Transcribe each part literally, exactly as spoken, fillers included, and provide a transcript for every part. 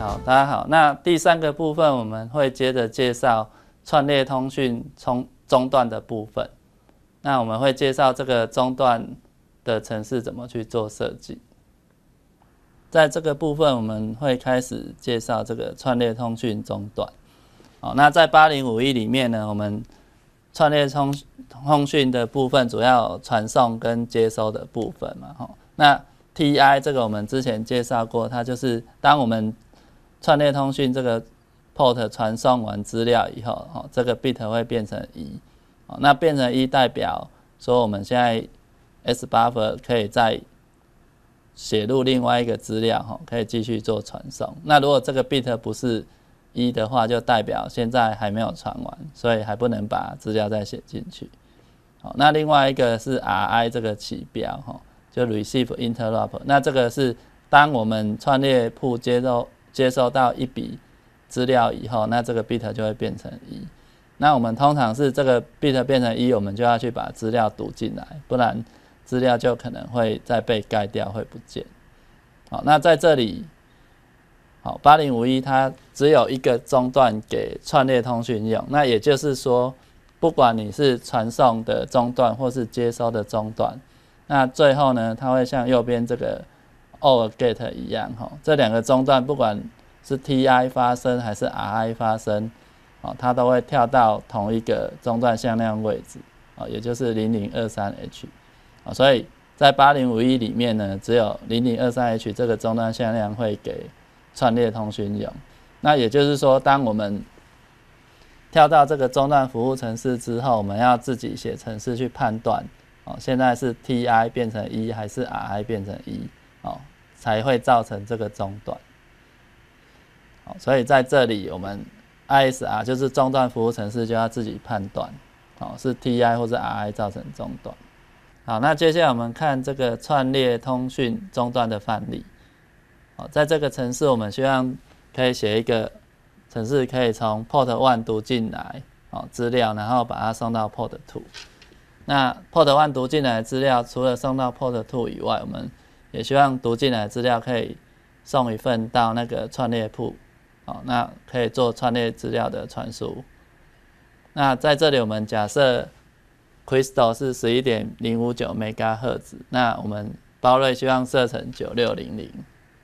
好，大家好。那第三个部分我们会接着介绍串列通讯中中段的部分。那我们会介绍这个中段的程式怎么去做设计。在这个部分，我们会开始介绍这个串列通讯中段。好，那在八零五一里面呢，我们串列通通讯的部分主要传送跟接收的部分嘛。吼，那 T I 这个我们之前介绍过，它就是当我们串列通讯这个 port 传送完资料以后，哦，这个 bit 会变成一，哦，那变成一代表说我们现在 S buffer 可以再写入另外一个资料，哦，可以继续做传送。那如果这个 bit 不是一的话，就代表现在还没有传完，所以还不能把资料再写进去。好，那另外一个是 R I 这个起标，哈，就 receive interrupt。那这个是当我们串列铺接收接收到一笔资料以后，那这个 bit 就会变成一。那我们通常是这个 bit 变成一，我们就要去把资料读进来，不然资料就可能会再被盖掉，会不见。好，那在这里，好，八零五一它只有一个中段给串列通讯用，那也就是说，不管你是传送的中段或是接收的中段，那最后呢，它会像右边这个 O R get 一样，这两个中段不管是 T I 发生还是 R I 发生，它都会跳到同一个中段向量位置，也就是零零二三 H。所以在八零五一里面呢，只有零零二三 H 这个中段向量会给串列通讯用。那也就是说，当我们跳到这个中段服务程式之后，我们要自己写程式去判断，哦，现在是 T I 变成一还是 R I 变成一，哦，才会造成这个中断。好，所以在这里我们 I S R 就是中段服务程式就要自己判断，哦，是 T I 或是 R I 造成中断。好，那接下来我们看这个串列通讯中断的范例。好，在这个程式我们希望可以写一个程式，可以从 port 一 读进来，哦，资料，然后把它送到 port 二。那 port 一 读进来的资料，除了送到 port 二以外，我们也希望读进来的资料可以送一份到那个串列铺，哦，那可以做串列资料的传输。那在这里我们假设 Crystal 是 十一点零五九 兆赫兹，那我们包瑞希望设成九六零零。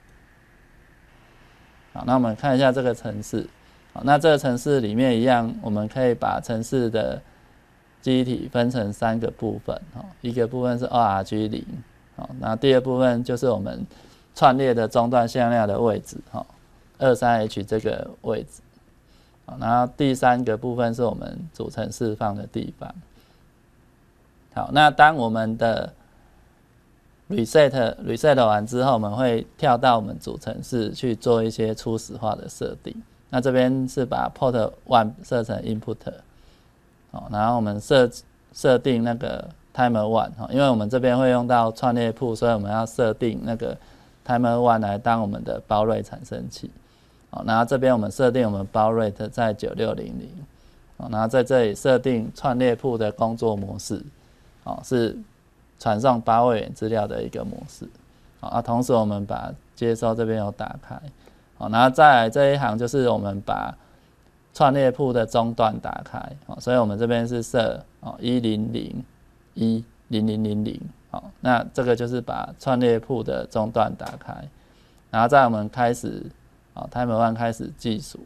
好，那我们看一下这个程式。好，那这个程式里面一样，我们可以把程式的记忆体分成三个部分。一个部分是 O R G 零，那第二部分就是我们串列的中段向量的位置，二三 H 这个位置。然后第三个部分是我们主程式放的地方。好，那当我们的 reset reset 完之后，我们会跳到我们主程式去做一些初始化的设定。那这边是把 port 一 设成 input， 然后我们设设定那个 timer 一，因为我们这边会用到串列铺，所以我们要设定那个 timer 一来当我们的包瑞产生器。然后这边我们设定我们包 rate 在九六零零，然后在这里设定串列铺的工作模式，是传送八位元资料的一个模式。啊，同时我们把接收这边有打开，然后再来这一行就是我们把串列铺的中段打开，所以我们这边是设一零零一零零零零，那这个就是把串列铺的中段打开，然后再我们开始timer 一开始计数。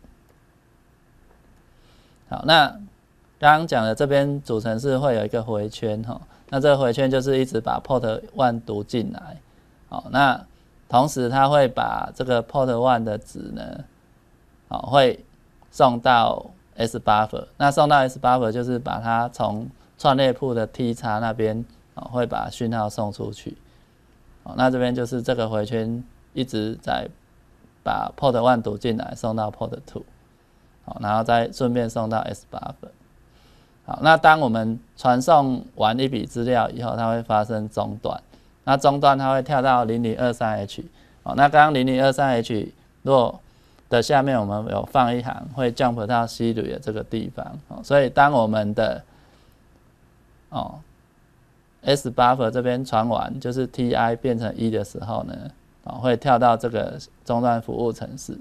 好，那刚刚讲的这边主程式会有一个回圈，那这个回圈就是一直把 port 一 读进来。好，那同时它会把这个 port 一 的值呢，好，会送到 S buffer。那送到 S buffer 就是把它从串列铺的 T 叉那边，会把讯号送出去。好，那这边就是这个回圈一直在把 port 一 读进来，送到 port 二，好，然后再顺便送到 S buffer。好，那当我们传送完一笔资料以后，它会发生中断。那中断它会跳到零零二三 H。好，那刚刚零零二三 H 若的下面我们有放一行，会 jump 到 C 类的这个地方。所以当我们的哦 S buffer 这边传完，就是 T I 变成一的时候呢，会跳到这个中断服务程式。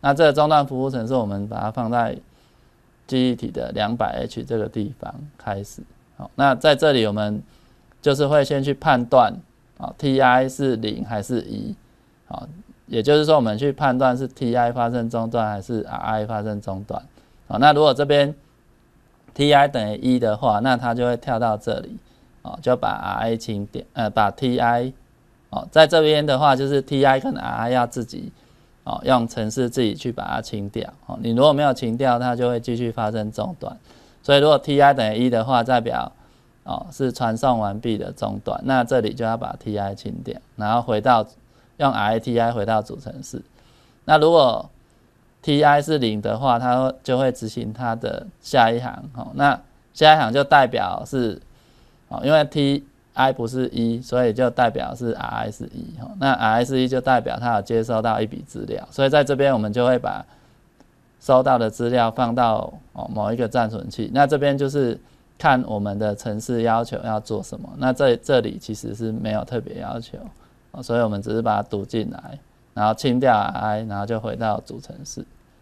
那这个中断服务程式我们把它放在记忆体的 两百 H 这个地方开始。好，那在这里我们就是会先去判断啊 T I 是零还是一，好，也就是说我们去判断是 T I 发生中断还是 R I 发生中断。好，那如果这边 T I 等于一的话，那它就会跳到这里，哦，就把 R I 清掉，呃，把 T I， 哦，在这边的话就是 T I 跟 R I 要自己，哦，用程式自己去把它清掉，哦，你如果没有清掉，它就会继续发生中断。所以如果 T I 等于一的话，代表哦是传送完毕的中断，那这里就要把 T I 清掉，然后回到用 R I T I 回到主程式。那如果 T I 是零的话，它就会执行它的下一行，哦，那下一行就代表是，哦，因为 T I 不是一，所以就代表是 R I 是一，哦，那 R I 是一就代表它有接收到一笔资料，所以在这边我们就会把收到的资料放到，哦，某一个暂存器，那这边就是看我们的程式要求要做什么，那这这里其实是没有特别要求，哦，所以我们只是把它读进来，然后清掉 R I， 然后就回到主程式。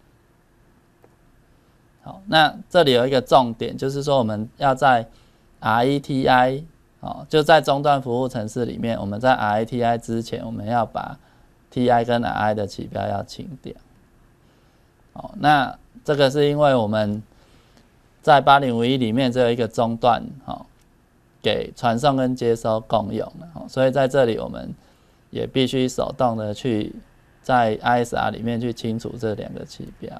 好，那这里有一个重点，就是说我们要在 R I T I， 哦，就在中断服务程式里面，我们在 R I T I 之前，我们要把 T I 跟 R I 的起标要清掉。哦，那这个是因为我们在八零五一里面只有一个中断，哦，给传送跟接收共用的，哦，所以在这里我们也必须手动的去在 I S R 里面去清除这两个起标。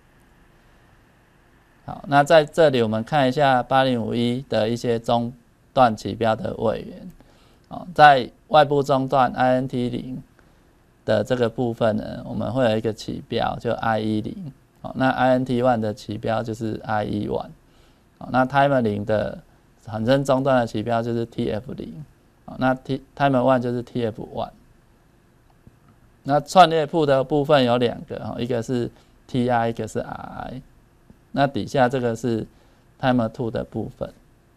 好，那在这里我们看一下八零五一的一些中断起标的位元，哦，在外部中断 I N T 零 的这个部分呢，我们会有一个起标就 I 一零，哦，那 I N T 一 的起标就是 I 一一，哦，那 Timer 零的产生中断的起标就是 T F 零，哦，那 T Timer 一就是 T F 一。那串列铺的部分有两个，哦，一个是 T I， 一个是 R I。那底下这个是 Timer 二的部分。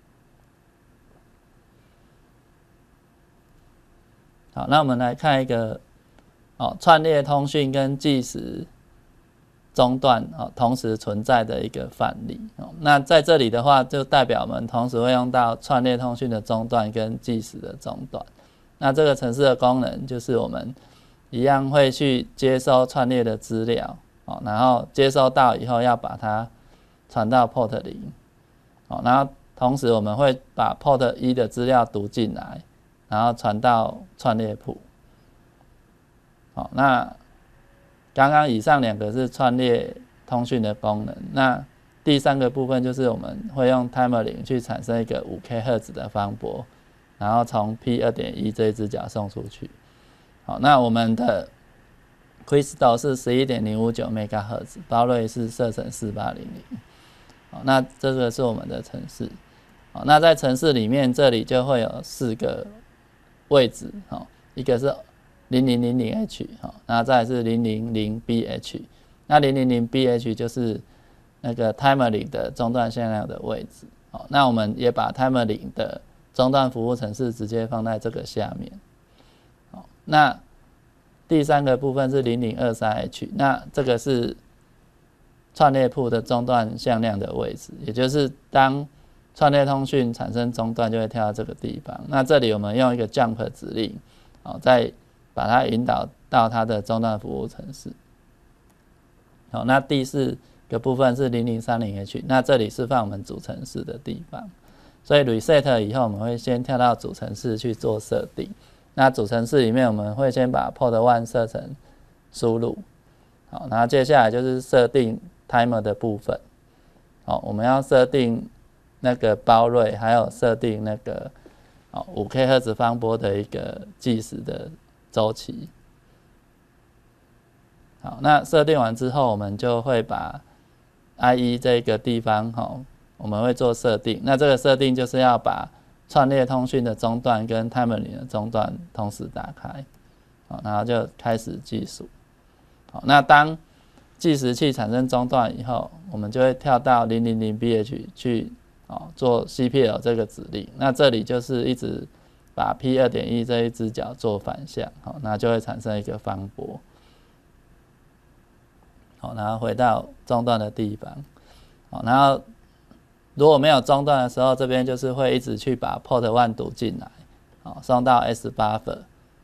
好，那我们来看一个，哦，串列通讯跟计时中断，哦，同时存在的一个范例，哦。那在这里的话，就代表我们同时会用到串列通讯的中断跟计时的中断。那这个程式的功能就是我们一样会去接收串列的资料，哦，然后接收到以后要把它传到 port 零，哦，然后同时我们会把 port 一的资料读进来，然后传到串列铺。好，那刚刚以上两个是串列通讯的功能，那第三个部分就是我们会用 Timer 零去产生一个 五 K 赫兹的方波，然后从 P 二点一 这一只脚送出去。好，那我们的 Crystal 是 十一点零五九 兆赫兹， 包瑞是设成四八零零。好，那这个是我们的程式。好，那在程式里面，这里就会有四个位置，好，一个是 零零零零 H， 好，那再来是 零零零 B H， 那 零零零 B H 就是那个 Timer 零的中断向量的位置。好，那我们也把 Timer 零的中断服务程式直接放在这个下面。好，那第三个部分是 零零二三 H， 那这个是串列铺的中断向量的位置，也就是当串列通讯产生中断就会跳到这个地方。那这里我们用一个 jump 指令，好，再把它引导到它的中断服务程式。好，那第四个部分是 零零三零 H， 那这里是放我们主程式的地方。所以 reset 以后，我们会先跳到主程式去做设定。那主程式里面，我们会先把 port 一 设成输入。好，然后接下来就是设定 timer 的部分。好，我们要设定那个包瑞，还有设定那个 五 K 赫兹方波的一个计时的周期。好，那设定完之后，我们就会把 I 一 这个地方，好，我们会做设定。那这个设定就是要把串列通讯的中断跟 Timer 零的中断同时打开，好，然后就开始计数。好，那当计时器产生中断以后，我们就会跳到 零零零 B H 去，哦，做 C P L 这个指令。那这里就是一直把 P 二点一 这一只脚做反向，好，那就会产生一个方波。 好，然后回到中断的地方，好，然后如果没有中断的时候，这边就是会一直去把 port one 读进来，好，送到 S buffer。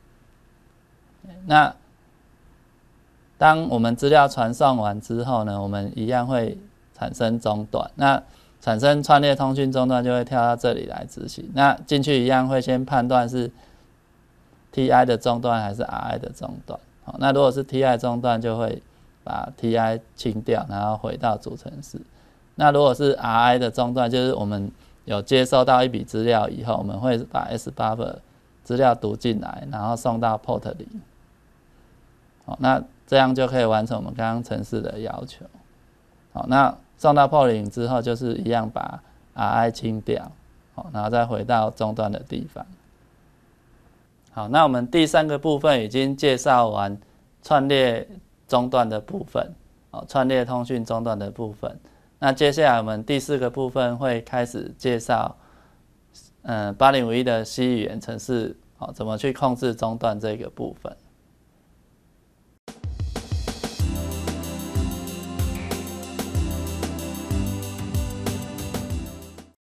那当我们资料传送完之后呢，我们一样会产生中断。那产生串列通讯中断就会跳到这里来执行。那进去一样会先判断是 T I 的中断还是 R I 的中断。好，那如果是 T I 中断，就会把 T I 清掉，然后回到主程式。那如果是 R I 的中断，就是我们有接收到一笔资料以后，我们会把 S buffer 资料读进来，然后送到 port 零。好，那这样就可以完成我们刚刚程式的要求。好，那送到 port 零之后，就是一样把 R I 清掉，好，然后再回到中断的地方。好，那我们第三个部分已经介绍完串列中断的部分，好，串列通讯中断的部分。那接下来我们第四个部分会开始介绍，嗯，八零五一的 C 语言程式，好，怎么去控制中断这个部分。